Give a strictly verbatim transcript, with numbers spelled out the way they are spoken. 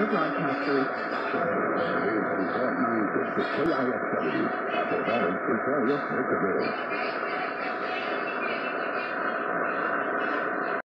broadcasters. nine six six K I X W. Apple Valley, Central, York, Village.